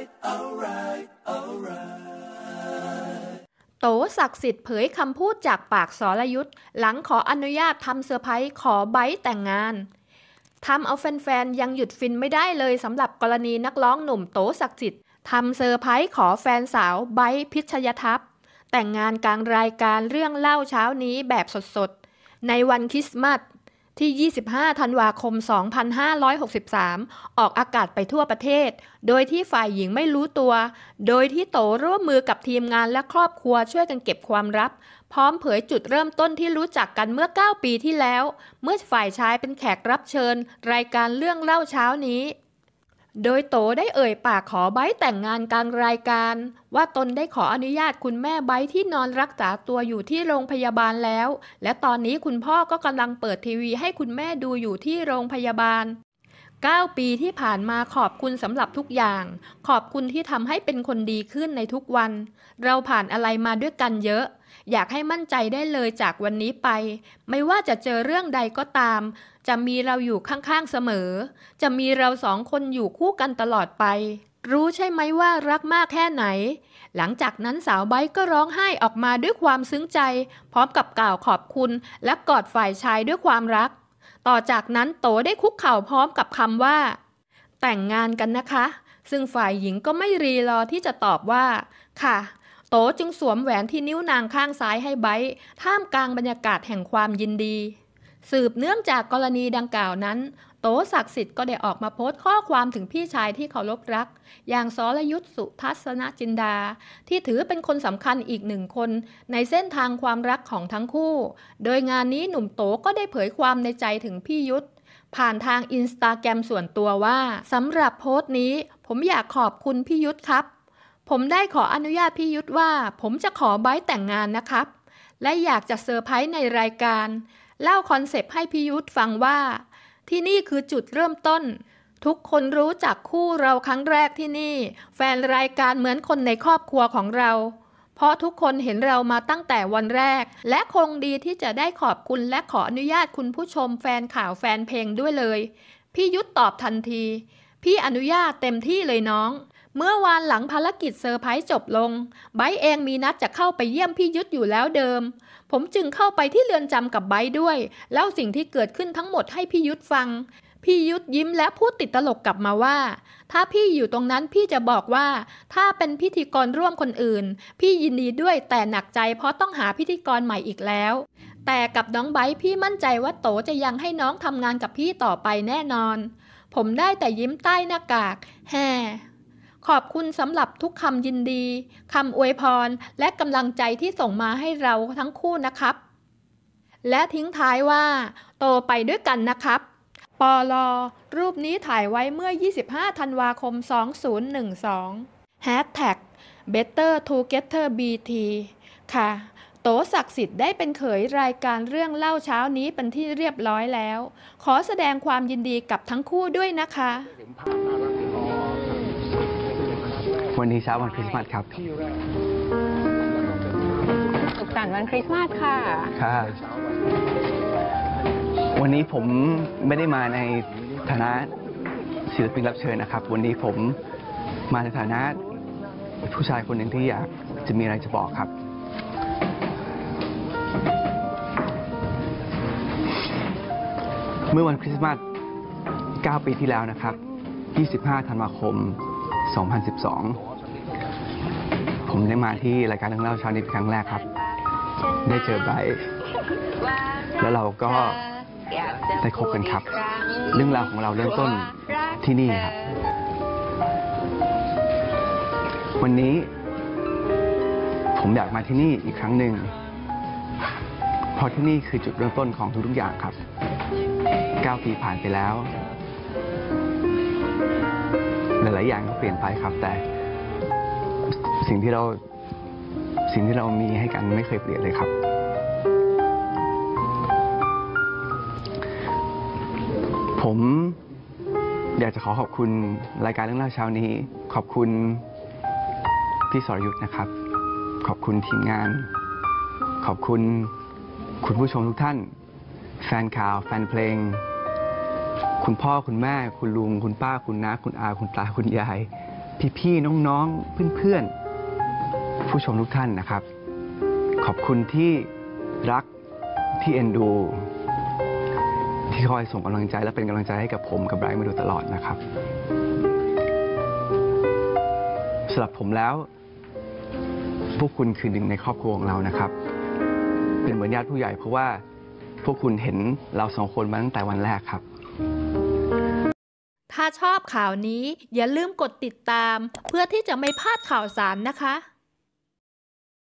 โตศักดิ์สิทธิ์เผยคำพูดจากปากสรยุทธหลังขออนุญาตทำเซอร์ไพรส์ขอไบท์แต่งงานทำเอาแฟนๆยังหยุดฟินไม่ได้เลยสำหรับกรณีนักร้องหนุ่มโตศักดิ์สิทธิ์ทำเซอร์ไพรส์ขอแฟนสาวไบท์พิชยทัพแต่งงานกลางรายการเรื่องเล่าเช้านี้แบบสดๆในวันคริสต์มาสที่ 25 ธันวาคม 2563 ออกอากาศไปทั่วประเทศโดยที่ฝ่ายหญิงไม่รู้ตัวโดยที่โตร่วมมือกับทีมงานและครอบครัวช่วยกันเก็บความลับพร้อมเผยจุดเริ่มต้นที่รู้จักกันเมื่อ 9 ปีที่แล้วเมื่อฝ่ายชายเป็นแขกรับเชิญรายการเรื่องเล่าเช้านี้โดยโตได้เอ่ยปากขอไบท์แต่งงานกลางรายการว่าตนได้ขออนุญาตคุณแม่ไบท์ที่นอนรักษาตัวอยู่ที่โรงพยาบาลแล้วและตอนนี้คุณพ่อก็กำลังเปิดทีวีให้คุณแม่ดูอยู่ที่โรงพยาบาล 9 ปีที่ผ่านมาขอบคุณสำหรับทุกอย่างขอบคุณที่ทำให้เป็นคนดีขึ้นในทุกวันเราผ่านอะไรมาด้วยกันเยอะอยากให้มั่นใจได้เลยจากวันนี้ไปไม่ว่าจะเจอเรื่องใดก็ตามจะมีเราอยู่ข้างๆเสมอจะมีเราสองคนอยู่คู่กันตลอดไปรู้ใช่ไหมว่ารักมากแค่ไหนหลังจากนั้นสาวไบท์ก็ร้องไห้ออกมาด้วยความซึ้งใจพร้อมกับกล่าวขอบคุณและกอดฝ่ายชายด้วยความรักต่อจากนั้นโตได้คุกเข่าพร้อมกับคำว่าแต่งงานกันนะคะซึ่งฝ่ายหญิงก็ไม่รีรอที่จะตอบว่าค่ะโตจึงสวมแหวนที่นิ้วนางข้างซ้ายให้ไบท์ท่ามกลางบรรยากาศแห่งความยินดีสืบเนื่องจากกรณีดังกล่าวนั้นโตศักดิ์สิทธิ์ก็ได้ออกมาโพสต์ข้อความถึงพี่ชายที่เคารพรักอย่างสรยุทธสุทัศนจินดาที่ถือเป็นคนสำคัญอีกหนึ่งคนในเส้นทางความรักของทั้งคู่โดยงานนี้หนุ่มโตก็ได้เผยความในใจถึงพี่ยุทธผ่านทางอินสตาแกรมส่วนตัวว่าสำหรับโพสต์นี้ผมอยากขอบคุณพี่ยุทธครับผมได้ขออนุญาตพี่ยุทธว่าผมจะขอไบท์แต่งงานนะครับและอยากจะเซอร์ไพรส์ในรายการเล่าคอนเซปต์ให้พี่ยุทธฟังว่าที่นี่คือจุดเริ่มต้นทุกคนรู้จักคู่เราครั้งแรกที่นี่แฟนรายการเหมือนคนในครอบครัวของเราเพราะทุกคนเห็นเรามาตั้งแต่วันแรกและคงดีที่จะได้ขอบคุณและขออนุญาตคุณผู้ชมแฟนข่าวแฟนเพลงด้วยเลยพี่ยุทธตอบทันทีพี่อนุญาตเต็มที่เลยน้องเมื่อวานหลังภารกิจเซอร์ไพรส์จบลงไบท์เองมีนัดจะเข้าไปเยี่ยมพี่ยุทธอยู่แล้วเดิมผมจึงเข้าไปที่เรือนจำกับไบท์ด้วยเล่าสิ่งที่เกิดขึ้นทั้งหมดให้พี่ยุทธฟังพี่ยุทธยิ้มและพูดติดตลกกลับมาว่าถ้าพี่อยู่ตรงนั้นพี่จะบอกว่าถ้าเป็นพิธีกรร่วมคนอื่นพี่ยินดีด้วยแต่หนักใจเพราะต้องหาพิธีกรใหม่อีกแล้วแต่กับน้องไบท์พี่มั่นใจว่าโตจะยังให้น้องทำงานกับพี่ต่อไปแน่นอนผมได้แต่ยิ้มใต้หน้ากากแฮ่ขอบคุณสำหรับทุกคำยินดีคำอวยพรและกำลังใจที่ส่งมาให้เราทั้งคู่นะครับและทิ้งท้ายว่าโตไปด้วยกันนะครับปล.รูปนี้ถ่ายไว้เมื่อ 25 ธันวาคม 2012 #Better Together BT ค่ะโตศักดิ์สิทธิ์ได้เป็นเขยรายการเรื่องเล่าเช้านี้เป็นที่เรียบร้อยแล้วขอแสดงความยินดีกับทั้งคู่ด้วยนะคะวันนี้เช้าวันคริสต์มาสครับสุขสันต์วันคริสต์มาสค่ะค่ะวันนี้ผมไม่ได้มาในฐานะศิลปินรับเชิญนะครับวันนี้ผมมาในฐานะผู้ชายคนหนึ่งที่อยากจะมีอะไรจะบอกครับเมื่อวันคริสต์มาส 9 ปีที่แล้วนะครับ 25 ธันวาคม 2012 ผมได้มาที่รายการเรื่องเล่าเช้านี้เป็นครั้งแรกครับได้เจอไบร์ทแล้วเราก็ได้คบกันครับเรื่องราวของเราเริ่มต้นที่นี่ครับวันนี้ผมอยากมาที่นี่อีกครั้งหนึ่งเพราะที่นี่คือจุดเริ่มต้นของทุกๆอย่างครับ 9 ปีผ่านไปแล้วหลายๆอย่างก็เปลี่ยนไปครับแต่สิ่งที่เรามีให้กันไม่เคยเปลี่ยนเลยครับผมอยากจะขอบคุณรายการเรื่องเล่าเช้านี้ขอบคุณพี่สรยุทธนะครับขอบคุณทีมงานขอบคุณคุณผู้ชมทุกท่านแฟนข่าวแฟนเพลงคุณพ่อคุณแม่คุณลุงคุณป้าคุณน้าคุณอาคุณตาคุณยายพี่ๆน้องๆเพื่อนๆผู้ชมทุกท่านนะครับ ขอบคุณที่รักที่เอ็นดู ที่คอยส่งกำลังใจและเป็นกำลังใจให้กับผมกับไบรท์มาโดยตลอดนะครับสำหรับผมแล้ว พวกคุณคือหนึ่งในครอบครัวของเรานะครับ เป็นเหมือนญาติผู้ใหญ่เพราะว่าพวกคุณเห็นเราสองคนมาตั้งแต่วันแรกครับถ้าชอบข่าวนี้อย่าลืมกดติดตามเพื่อที่จะไม่พลาดข่าวสารนะคะ